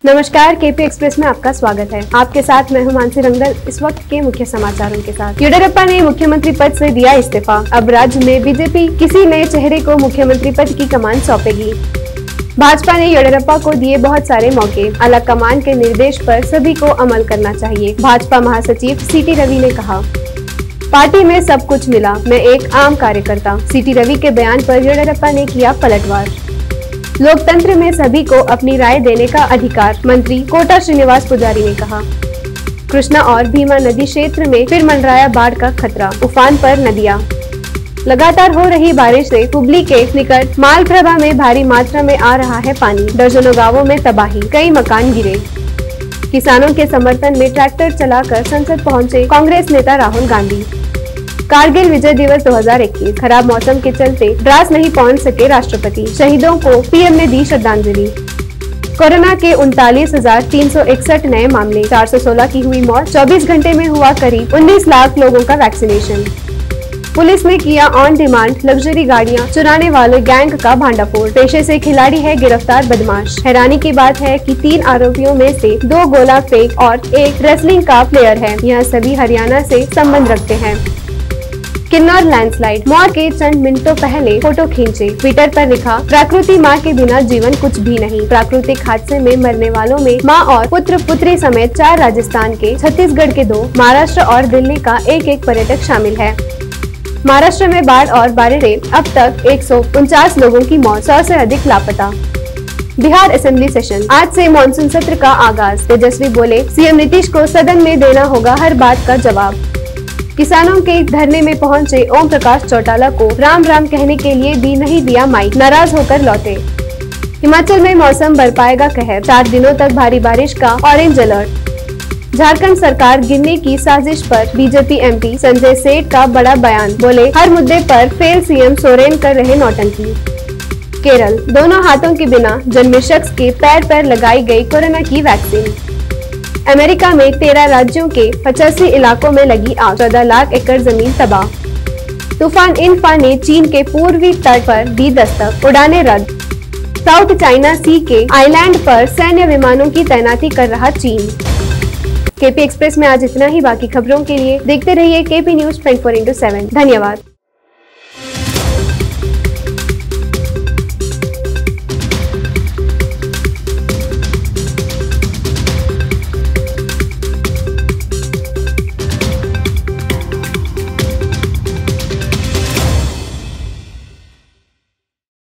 नमस्कार, KP express में आपका स्वागत है। आपके साथ मैं हूं मानसी रंगल। इस वक्त के मुख्य समाचारों के साथ। येडियुरप्पा ने मुख्यमंत्री पद से दिया इस्तीफा। अब राज्य में बीजेपी किसी नए चेहरे को मुख्यमंत्री पद की कमान सौंपेगी। भाजपा ने येडियुरप्पा को दिए बहुत सारे मौके। आला कमान के निर्देश पर सभी को अमल करना चाहिए। भाजपा महासचिव सीटी रवि ने कहा, पार्टी में सब कुछ मिला, मैं एक आम कार्यकर्ता। सीटी रवि के बयान पर येडियुरप्पा ने किया पलटवार। लोकतंत्र में सभी को अपनी राय देने का अधिकार, मंत्री कोटा श्रीनिवास पुजारी ने कहा। कृष्णा और भीमा नदी क्षेत्र में फिर मंडराया बाढ़ का खतरा, उफान पर नदियां। लगातार हो रही बारिश से हुबली के निकट मालप्रभा में भारी मात्रा में आ रहा है पानी। दर्जनों गांवों में तबाही, कई मकान गिरे। किसानों के समर्थन में ट्रैक्टर चलाकर संसद पहुंचे कांग्रेस नेता राहुल गांधी। कारगिल विजय दिवस 2021, खराब मौसम के चलते द्रास नहीं पहुंच सके राष्ट्रपति। शहीदों को पीएम ने दी श्रद्धांजलि। कोरोना के 39,361 नए मामले, 416 की हुई मौत। 24 घंटे में हुआ करीब 19 लाख लोगों का वैक्सीनेशन। पुलिस ने किया ऑन डिमांड लग्जरी गाड़ियां चुराने वाले गैंग का भांडाफोड़। पेशे से खिलाड़ी है गिरफ्तार बदमाश। हैरानी की बात है कि 3 आरोपियों में से 2 गोला फेंक और एक रेसलिंग का प्लेयर है। यह सभी हरियाणा से संबंध रखते हैं। किन्नौर लैंडस्लाइड, मौत के चंद मिनटों पहले फोटो खींचे। ट्विटर पर लिखा, प्रकृति माँ के बिना जीवन कुछ भी नहीं। प्राकृतिक हादसे में मरने वालों में माँ और पुत्र पुत्री समेत 4 राजस्थान के, छत्तीसगढ़ के 2, महाराष्ट्र और दिल्ली का एक पर्यटक शामिल है। महाराष्ट्र में बाढ़ और बारिश से अब तक 149 लोगों की मौत, 100 से अधिक लापता। बिहार असेंबली सेशन, आज से मानसून सत्र का आगाज। तेजस्वी बोले, सीएम नीतीश को सदन में देना होगा हर बात का जवाब। किसानों के धरने में पहुंचे ओम प्रकाश चौटाला को राम राम कहने के लिए भी नहीं दिया माइक, नाराज होकर लौटे। हिमाचल में मौसम बरपाएगा कहर, 4 दिनों तक भारी बारिश का ऑरेंज अलर्ट। झारखंड सरकार गिरने की साजिश पर बीजेपी एमपी संजय सेठ का बड़ा बयान, बोले हर मुद्दे पर फेल सीएम सोरेन कर रहे नौटंकी। केरल, दोनों हाथों के बिना जन्मे शख्स के पैर पर लगाई गई कोरोना की वैक्सीन। अमेरिका में 13 राज्यों के 85 इलाकों में लगी आग, 14 लाख एकड़ जमीन तबाह। तूफान इन्फा ने चीन के पूर्वी तट पर दी दस्तक, उड़ानें रद्द। साउथ चाइना सी के आइलैंड पर सैन्य विमानों की तैनाती कर रहा चीन। केपी एक्सप्रेस में आज इतना ही। बाकी खबरों के लिए देखते रहिए केपी न्यूज 24/7। धन्यवाद।